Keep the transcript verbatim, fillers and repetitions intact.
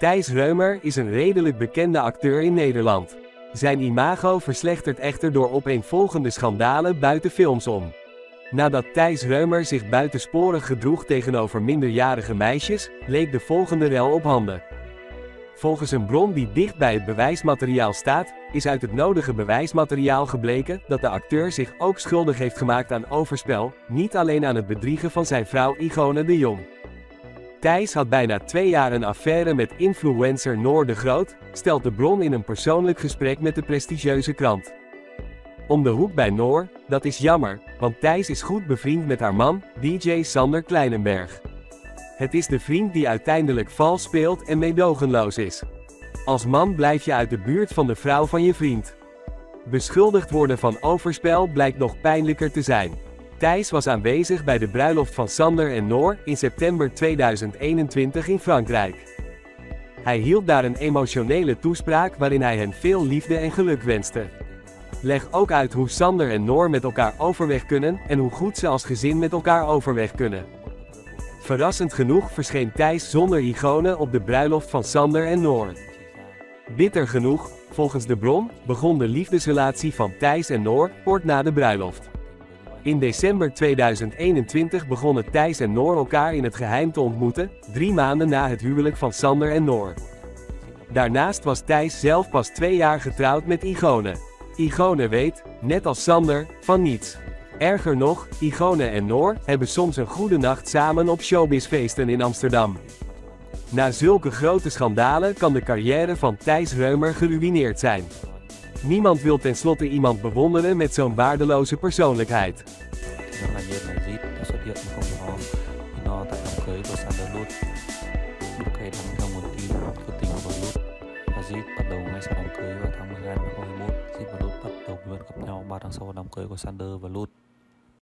Thijs Reumer is een redelijk bekende acteur in Nederland. Zijn imago verslechtert echter door opeenvolgende schandalen buiten films om. Nadat Thijs Reumer zich buitensporig gedroeg tegenover minderjarige meisjes, leek de volgende rel op handen. Volgens een bron die dicht bij het bewijsmateriaal staat, is uit het nodige bewijsmateriaal gebleken dat de acteur zich ook schuldig heeft gemaakt aan overspel, niet alleen aan het bedriegen van zijn vrouw Igone de Jong. Thijs had bijna twee jaar een affaire met influencer Noor de Groot, stelt de bron in een persoonlijk gesprek met de prestigieuze krant. Om de hoek bij Noor, dat is jammer, want Thijs is goed bevriend met haar man, D J Sander Kleinenberg. Het is de vriend die uiteindelijk vals speelt en meedogenloos is. Als man blijf je uit de buurt van de vrouw van je vriend. Beschuldigd worden van overspel blijkt nog pijnlijker te zijn. Thijs was aanwezig bij de bruiloft van Sander en Noor in september tweeduizend eenentwintig in Frankrijk. Hij hield daar een emotionele toespraak waarin hij hen veel liefde en geluk wenste. Leg ook uit hoe Sander en Noor met elkaar overweg kunnen en hoe goed ze als gezin met elkaar overweg kunnen. Verrassend genoeg verscheen Thijs zonder Igone op de bruiloft van Sander en Noor. Bitter genoeg, volgens de bron, begon de liefdesrelatie van Thijs en Noor kort na de bruiloft. In december tweeduizend eenentwintig begonnen Thijs en Noor elkaar in het geheim te ontmoeten, drie maanden na het huwelijk van Sander en Noor. Daarnaast was Thijs zelf pas twee jaar getrouwd met Igone. Igone weet, net als Sander, van niets. Erger nog, Igone en Noor hebben soms een goede nacht samen op showbizfeesten in Amsterdam. Na zulke grote schandalen kan de carrière van Thijs Reumer geruïneerd zijn. Niemand wil tenslotte iemand bewonderen met zo'n waardeloze persoonlijkheid. Bắt đầu ngay sau đám cưới và tháng mười hai năm hai nghìn không trăm hai mươi mốt, Zip và Lut bắt đầu bí mật gặp nhau ba tháng sau đám cưới của Sander và Lut.